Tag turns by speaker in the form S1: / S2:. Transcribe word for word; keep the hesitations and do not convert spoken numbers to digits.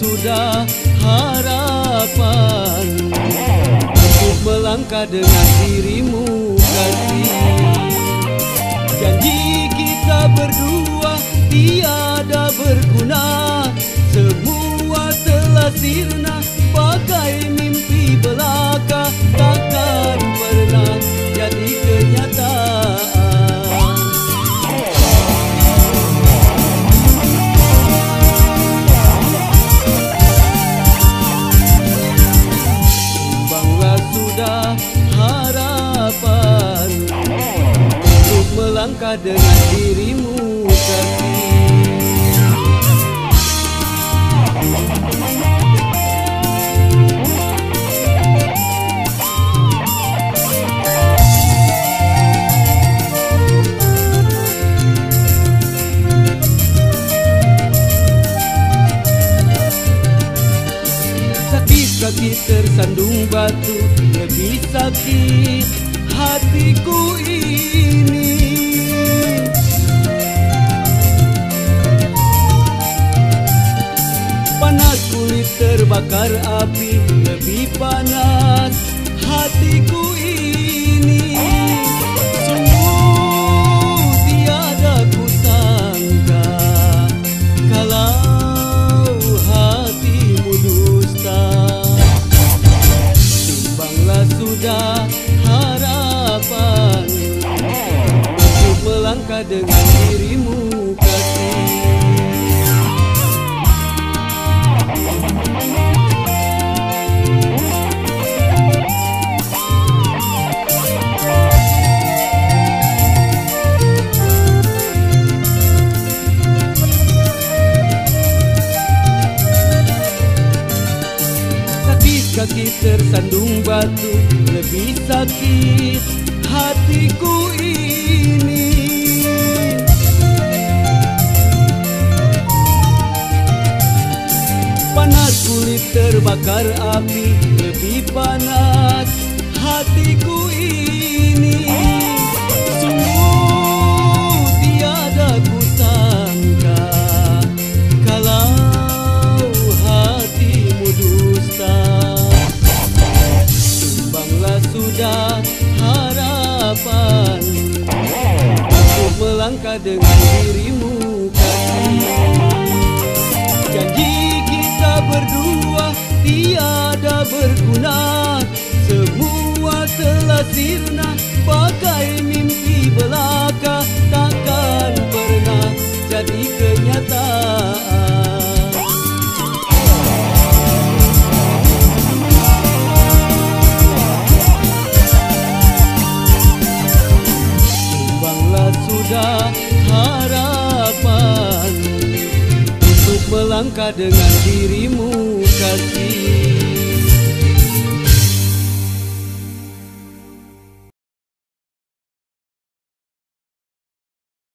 S1: sudah harapan untuk melangkah dengan dirimu kasih. Janji kita berdua tiada berguna, semua telah sirna bagai mimpi belaka, takkan pernah jadi kenyataan. Tumbanglah sudah harapan untuk melangkah dengan dirimu kasih. Kaki tersandung batu, lebih sakit hatiku ini. Panas kulit terbakar api, lebih panas hatiku ini. Sungguh tiada kusangka kalau hatimu dusta. Sudah harapan untuk melangkah dengan dirimu kasih. Kaki tersandung batu, lebih sakit hatiku ini. Panas kulit terbakar api, lebih panas hatiku ini. Sungguh tiada kusangka kalau hatimu dusta. Sudah harapan untuk melangkah dengan dirimu kasih. Janji kita berdua tiada berguna, semua telah sirna bagai mimpi belaka, takkan pernah jadi kenyataan. Sudah harapan untuk melangkah dengan dirimu kasih.